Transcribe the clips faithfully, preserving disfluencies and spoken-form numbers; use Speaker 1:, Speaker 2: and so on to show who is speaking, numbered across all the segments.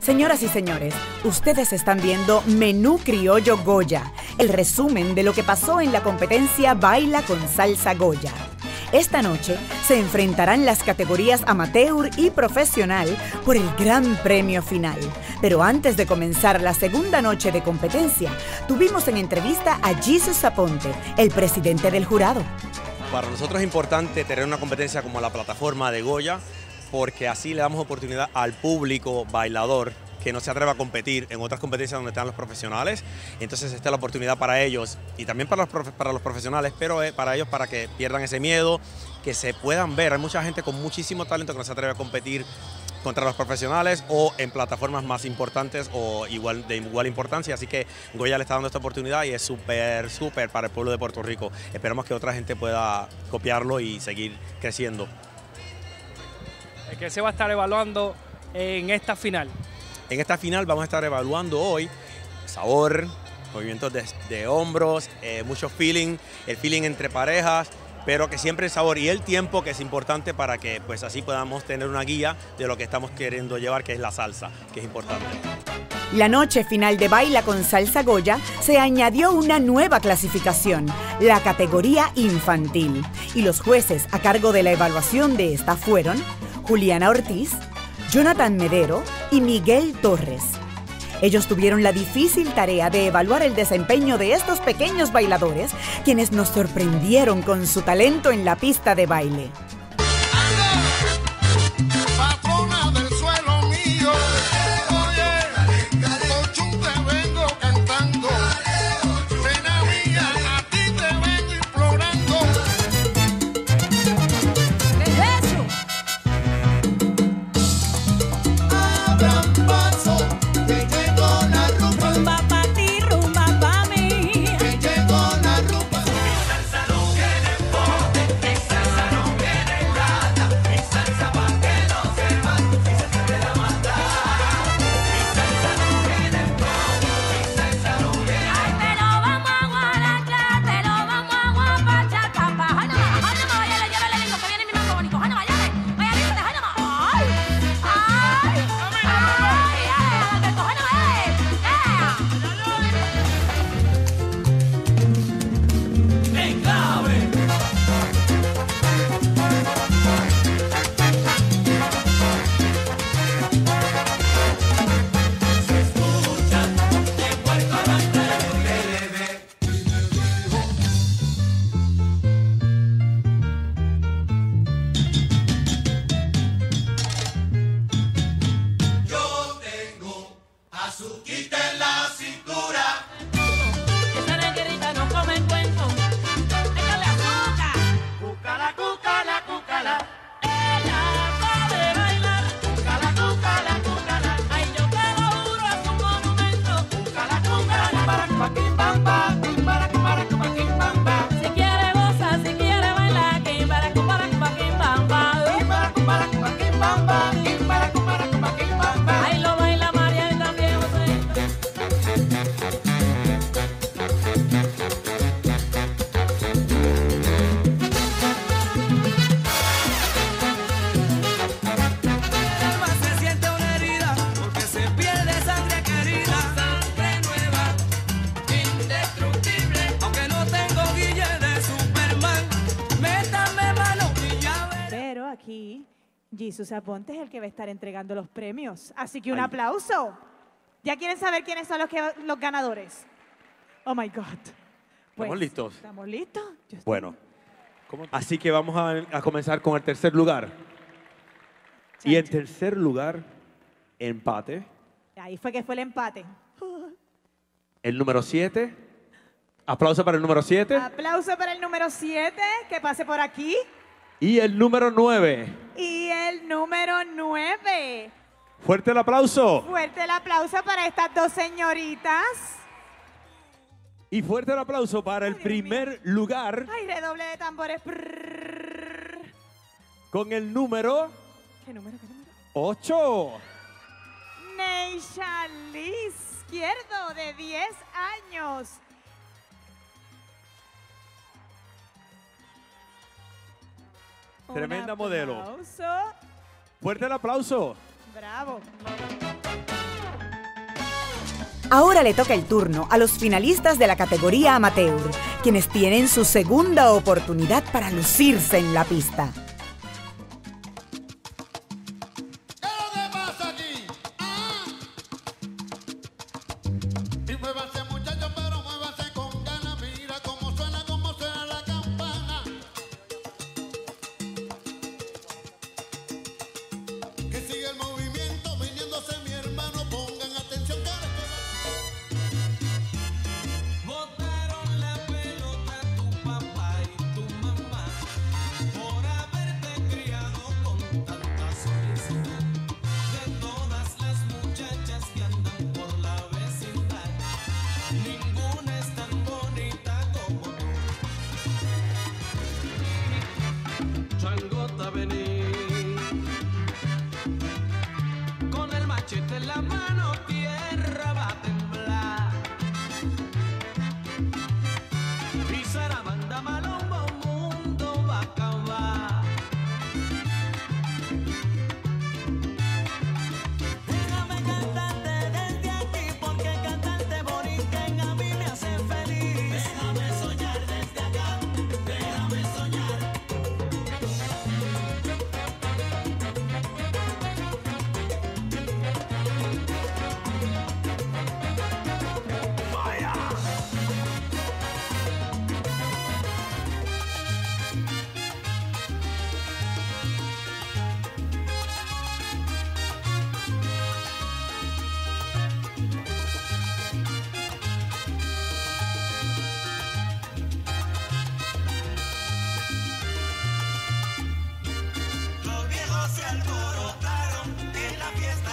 Speaker 1: Señoras y señores, ustedes están viendo Menú Criollo Goya, el resumen de lo que pasó en la competencia Baila con Salsa Goya. Esta noche se enfrentarán las categorías amateur y profesional por el gran premio final. Pero antes de comenzar la segunda noche de competencia, tuvimos en entrevista a Jesus Aponte, el presidente del jurado.
Speaker 2: Para nosotros es importante tener una competencia como la plataforma de Goya, porque así le damos oportunidad al público bailador que no se atreva a competir en otras competencias donde están los profesionales. Entonces esta es la oportunidad para ellos y también para los, profe para los profesionales, pero eh, para ellos para que pierdan ese miedo, que se puedan ver. Hay mucha gente con muchísimo talento que no se atreve a competir contra los profesionales o en plataformas más importantes o igual, de igual importancia, así que Goya le está dando esta oportunidad y es súper, súper para el pueblo de Puerto Rico. Esperamos que otra gente pueda copiarlo y seguir creciendo.
Speaker 3: ¿Qué se va a estar evaluando en esta final?
Speaker 2: En esta final vamos a estar evaluando hoy sabor, movimientos de, de hombros, eh, mucho feeling, el feeling entre parejas, pero que siempre el sabor y el tiempo, que es importante para que pues así podamos tener una guía de lo que estamos queriendo llevar, que es la salsa, que es importante.
Speaker 1: La noche final de Baila con Salsa Goya se añadió una nueva clasificación, la categoría infantil. Y los jueces a cargo de la evaluación de esta fueron Juliana Ortiz, Jonathan Medero y Miguel Torres. Ellos tuvieron la difícil tarea de evaluar el desempeño de estos pequeños bailadores, quienes nos sorprendieron con su talento en la pista de baile.
Speaker 4: Jesus Aponte es el que va a estar entregando los premios. Así que un Ay. aplauso. ¿Ya quieren saber quiénes son los, que, los ganadores? Oh, my God. Pues,
Speaker 5: ¿Estamos listos?
Speaker 4: ¿Estamos listos? Estoy...
Speaker 5: Bueno, ¿Cómo? Así que vamos a, a comenzar con el tercer lugar.
Speaker 4: Chancho.
Speaker 5: Y en tercer lugar, empate.
Speaker 4: Ahí fue que fue el empate.
Speaker 5: El número siete. Aplauso para el número siete.
Speaker 4: Aplauso para el número siete. Que pase por aquí.
Speaker 5: Y el número nueve.
Speaker 4: Y el número nueve.
Speaker 5: Fuerte el aplauso.
Speaker 4: Fuerte el aplauso para estas dos señoritas.
Speaker 5: Y fuerte el aplauso para el Ay, primer lugar.
Speaker 4: Ay, redoble de tambores. Prrr.
Speaker 5: Con el número...
Speaker 4: ¿Qué número? ¿Qué número?
Speaker 5: Ocho.
Speaker 4: Neisha Liz Izquierdo, de diez años.
Speaker 5: Tremenda modelo.
Speaker 4: Aplauso.
Speaker 5: Fuerte el aplauso.
Speaker 4: Bravo.
Speaker 1: Ahora le toca el turno a los finalistas de la categoría amateur, quienes tienen su segunda oportunidad para lucirse en la pista.
Speaker 6: En la mano tierra va a temblar y será banda malombo, mundo va a acabar. Déjame cantarte desde aquí porque cantarte Borinquen a mí me hace feliz. Déjame soñar desde acá, déjame soñar. Se alborotaron en la fiesta.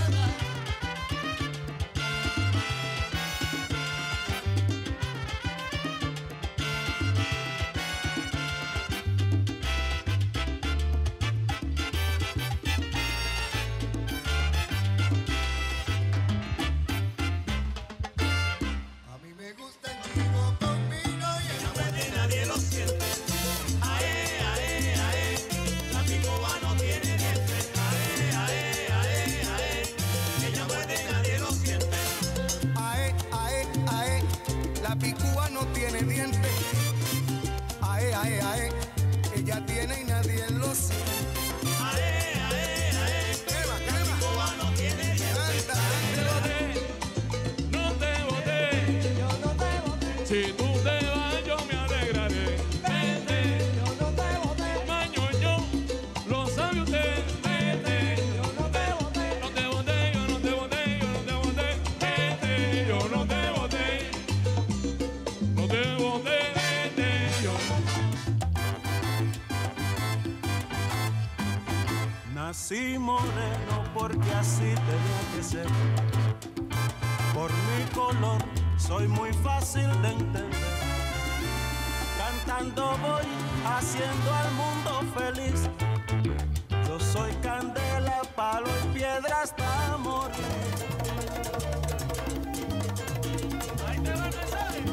Speaker 6: A mí me gusta el chico con vino y el hambre de nadie lo siente. Ae, ae, ae, la picoba no tiene dientes. Ae, ae, ae, ae, ella muerde y nadie lo siente.
Speaker 7: Ae, ae, ae, la picúa no tiene dientes. Ae, ae, ae, ella tiene y nadie lo siente.
Speaker 6: Ae, ae, ae,
Speaker 7: Crema,
Speaker 6: la
Speaker 7: crema.
Speaker 6: picoba no tiene dientes.
Speaker 7: Canta,
Speaker 8: No te boté,
Speaker 6: Yo no te boté,
Speaker 8: si tú te vas yo me alegraré. Vete,
Speaker 6: yo no te boté,
Speaker 8: mañoño, lo sabe usted. Vete,
Speaker 6: yo no te boté.
Speaker 8: no te boté, yo no te boté, yo no te boté. Vete, yo no te boté, no te boté, vete, yo.
Speaker 6: Nací moreno porque así tenía que ser. Por mi color soy muy fácil de entender. Cantando voy haciendo al mundo feliz. Yo soy candela, palo y piedra hasta morir. Ahí te van a salir.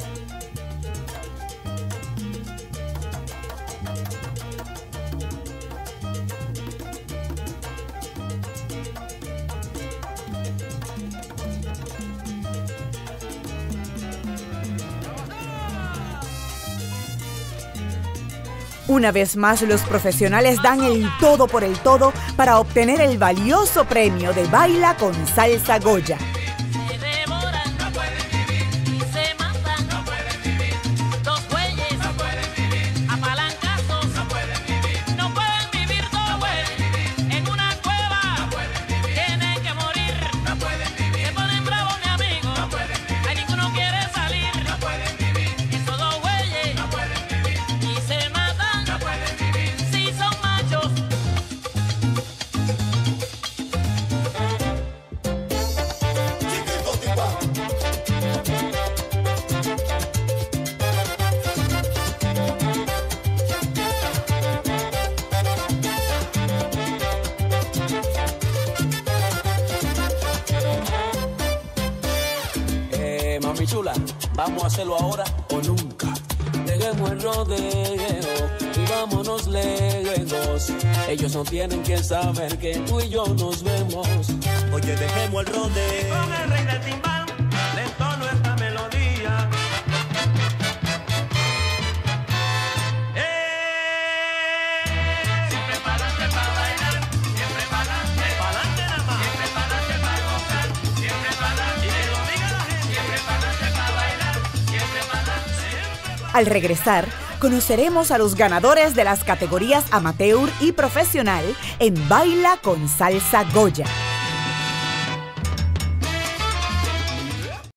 Speaker 1: Una vez más, los profesionales dan el todo por el todo para obtener el valioso premio de Baila con Salsa Goya.
Speaker 9: Se devoran, no pueden vivir, y se matan, no pueden vivir. Dos bueyes, no pueden vivir. A palancazos, no pueden vivir. No pueden vivir dos bueyes en una cueva, no pueden vivir. Tienen que morir, no pueden vivir. Se ponen bravos, mi amigo, no pueden vivir. Ay, ninguno quiere salir, no pueden vivir. Esos dos bueyes, no pueden vivir. Y se matan, no pueden vivir. Si son machos.
Speaker 10: Eh, mami chula, vamos a hacerlo ahora o nunca. Dejemos el rodeo y vámonos lejos. Ellos no tienen que saber que tú y yo nos vemos.
Speaker 6: Oye, dejemos el rodeo.
Speaker 9: Con el rey del timbal.
Speaker 1: Al regresar, conoceremos a los ganadores de las categorías amateur y profesional en Baila con Salsa Goya.